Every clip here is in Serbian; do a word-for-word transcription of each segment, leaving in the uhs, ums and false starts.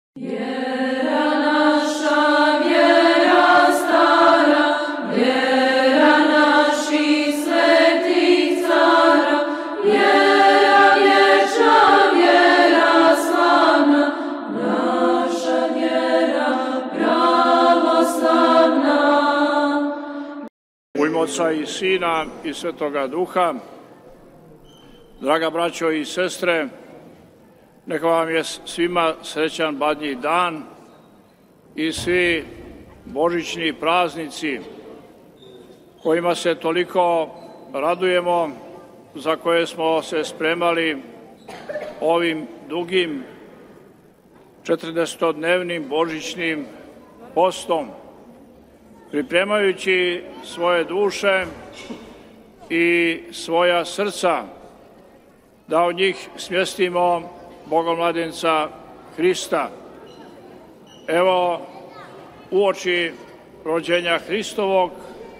Oca i Sina i Svetoga Duha. Draga braćo i sestre, neka vam je svima srećan badnji dan i svi božićni praznici kojima se toliko radujemo, za koje smo se spremali ovim dugim četrdesetodnevnim božićnim postom, pripremajući svoje duše i svoja srca da u njih smjestimo Bogomladenca Hrista. Evo, uoči rođenja Hristovog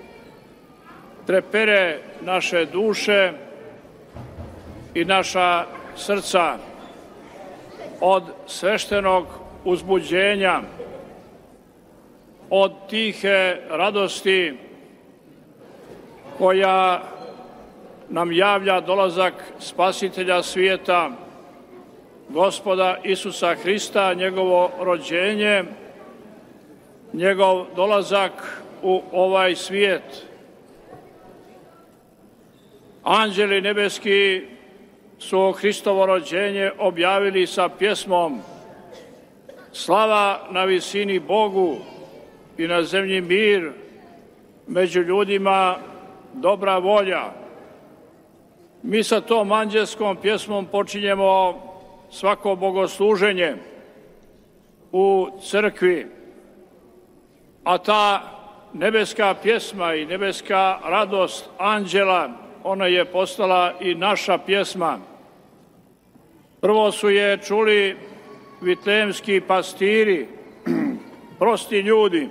trepere naše duše i naša srca od sveštenog uzbuđenja, od tihe radosti koja nam javlja dolazak Spasitelja svijeta, Gospoda Isusa Hrista, njegovo rođenje, njegov dolazak u ovaj svijet. Anđeli nebeski su Hristovo rođenje objavili sa pjesmom Slava na visini Bogu i na zemlji mir, među ljudima dobra volja. Mi sa tom anđelskom pjesmom počinjemo svako bogosluženje u crkvi, a ta nebeska pjesma i nebeska radost anđela, ona je postala i naša pjesma. Prvo su je čuli vitlejemski pastiri, prosti ljudi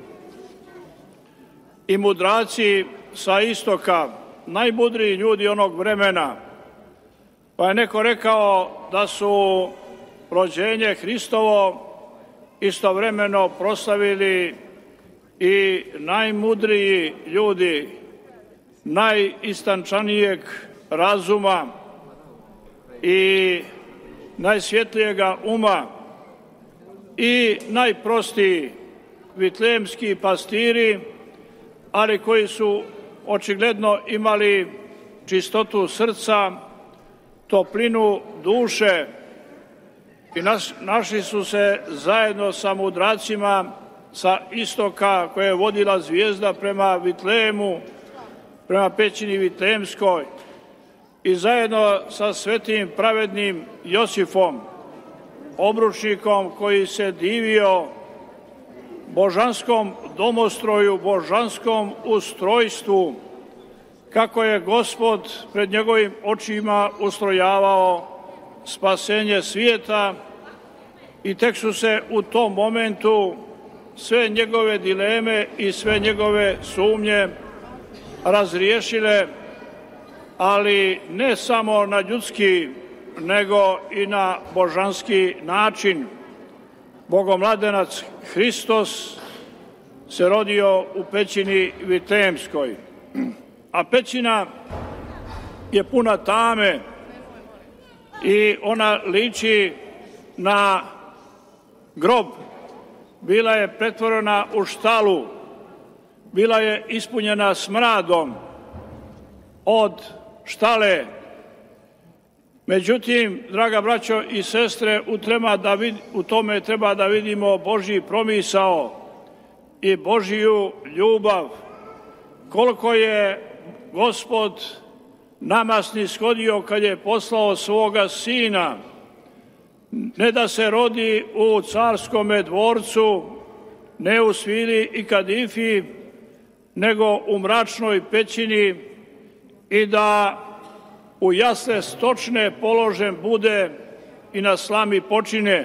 i mudraci sa istoka, najmudriji ljudi onog vremena. Pa je neko rekao da su rođenje Hristovo istovremeno proslavili i najmudriji ljudi, najistančanijeg razuma i najsvjetlijega uma i najprostiji vitlejemski pastiri, ali koji su očigledno imali čistotu srca, toplinu duše i naš, našli su se zajedno sa mudracima sa istoka koje je vodila zvijezda prema Vitlejemu, prema pećini Vitlejemskoj, i zajedno sa svetim pravednim Josifom, obručnikom koji se divio božanskom domostroju, božanskom ustrojstvu, kako je Gospod pred njegovim očima ustrojavao spasenje svijeta, i tek su se u tom momentu sve njegove dileme i sve njegove sumnje razriješile, ali ne samo na ljudski, nego i na božanski način. Bogomladenac Hristos se rodio u pećini Vitlejemskoj, a pećina je puna tame i ona liči na grob. Bila je pretvorena u štalu, bila je ispunjena smradom od štale. Međutim, draga braćo i sestre, u, treba da vid, u tome treba da vidimo Božji promisao i Božiju ljubav. Koliko je Gospod nama snishodio kad je poslao svoga Sina, ne da se rodi u carskome dvorcu, ne u svili i kadifi, nego u mračnoj pećini, i da u jasle stočne položen bude i na slami počine.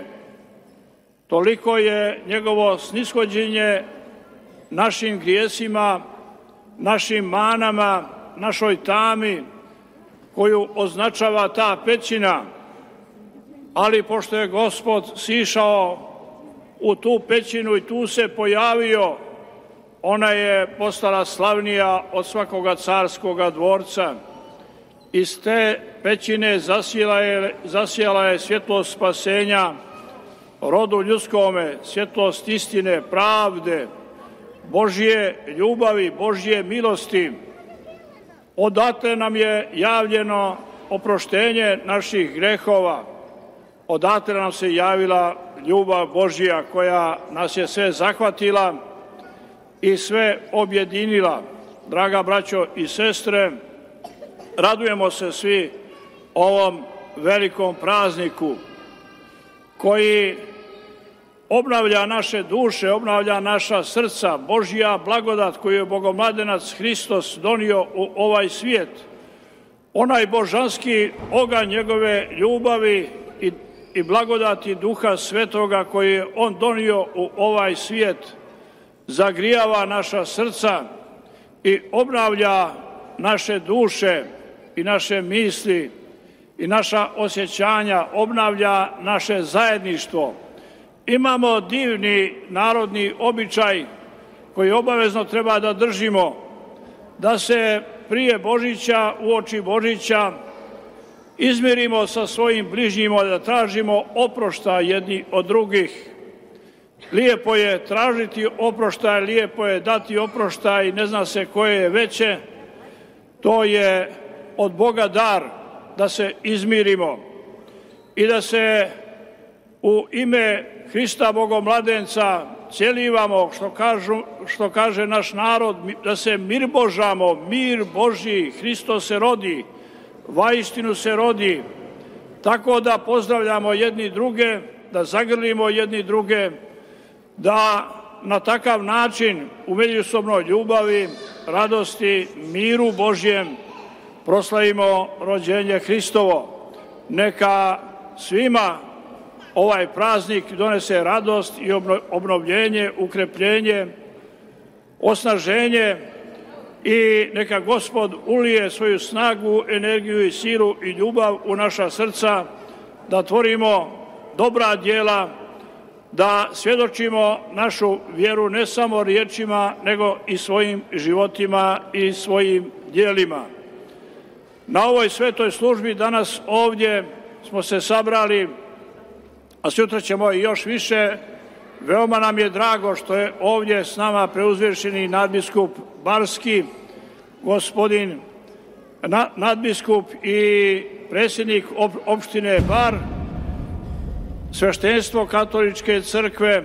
Toliko je njegovo snishođenje našim grijesima, našim manama, našoj tami koju označava ta pećina. Ali pošto je Gospod sišao u tu pećinu i tu se pojavio. Ona je postala slavnija od svakoga carskoga dvorca. Iz te pećine zasijala je, zasijala je svjetlost spasenja rodu ljudskome, svjetlost istine, pravde, Božje ljubavi, Božje milosti. Odatle nam je javljeno oproštenje naših grehova. Odatle nam se javila ljubav Božja koja nas je sve zahvatila i sve objedinila. Draga braćo i sestre, radujemo se svi ovom velikom prazniku koji obnavlja naše duše, obnavlja naša srca. Božja blagodat koju je Bogomladenac Hristos donio u ovaj svijet, onaj božanski oganj njegove ljubavi i, i blagodati Duha Svetoga koji je on donio u ovaj svijet, zagrijava naša srca i obnavlja naše duše i naše misli i naša osjećanja, obnavlja naše zajedništvo. Imamo divni narodni običaj koji obavezno treba da držimo, da se prije Božića, uoči Božića, izmirimo sa svojim bližnjima, da tražimo oproštaj jedni od drugih. Lijepo je tražiti oproštaj, lijepo je dati oproštaj, ne zna se koje je veće. To je od Boga dar da se izmirimo i da se u ime Hrista Bogomladenca cjelivamo, što, kažu, što kaže naš narod, da se mir božamo, mir Božji, Hristos se rodi, vaistinu se rodi, tako da pozdravljamo jedni druge, da zagrlimo jedni druge, da na takav način u međusobnoj ljubavi, radosti, miru Božjem proslavimo rođenje Hristovo. Neka svima ovaj praznik donese radost i obnovljenje, ukrepljenje, osnaženje i neka Gospod ulije svoju snagu, energiju i silu i ljubav u naša srca, da tvorimo dobra djela, da svjedočimo našu vjeru ne samo riječima, nego i svojim životima i svojim djelima. Na ovoj svetoj službi danas ovdje smo se sabrali, a sutra ćemo i još više. Veoma nam je drago što je ovdje s nama preuzvišeni nadbiskup Barski, gospodin nadbiskup i predsjednik opštine Bar, sveštenstvo katoličke crkve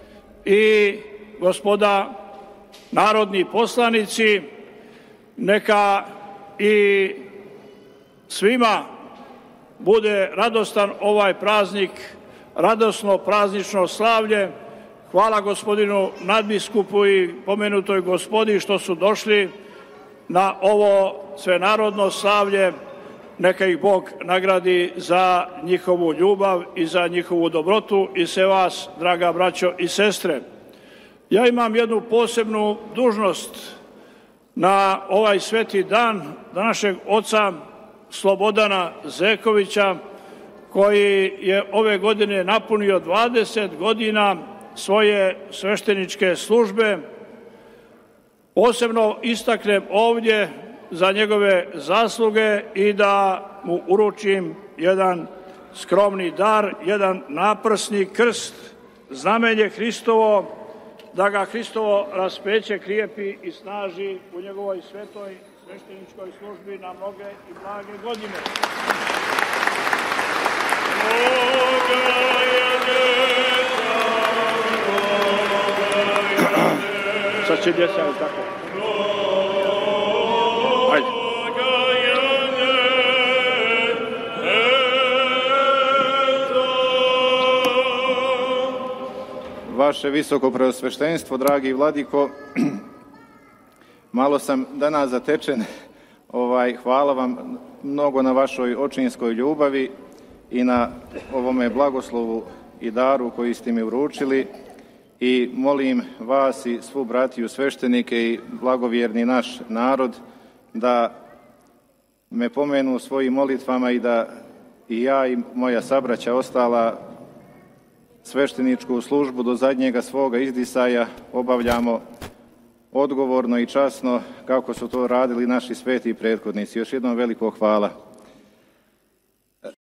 i gospoda narodni poslanici. Neka i svima bude radostan ovaj praznik, radosno praznično slavlje. Hvala gospodinu nadbiskupu i pomenutoj gospodi što su došli na ovo svenarodno slavlje. Neka ih Bog nagradi za njihovu ljubav i za njihovu dobrotu i sve vas, draga braćo i sestre. Ja imam jednu posebnu dužnost na ovaj sveti dan da našeg oca Slobodana Zekovića, koji je ove godine napunio dvadeset godina svoje svešteničke službe, posebno istaknem ovdje za njegove zasluge i da mu uručim jedan skromni dar, jedan naprsni krst, znamenje Hristovo, da ga Hristovo raspeće, krijepi i snaži u njegovoj svetoj svešteničkoj službi na mnoge i blage godine. Sad će djeca i tako. Ajde. Vaše visoko preosveštenstvo, dragi vladiko, malo sam danas zatečen. Ovaj, hvala vam mnogo na vašoj očinskoj ljubavi i na ovome blagoslovu i daru koji ste mi uručili. I molim vas i svu bratiju sveštenike i blagovjerni naš narod da me pomenu svojim molitvama i da i ja i moja sabraća ostala svešteničku službu do zadnjega svoga izdisaja obavljamo odgovorno i časno kako su to radili naši sveti prethodnici. Još jednom veliko hvala.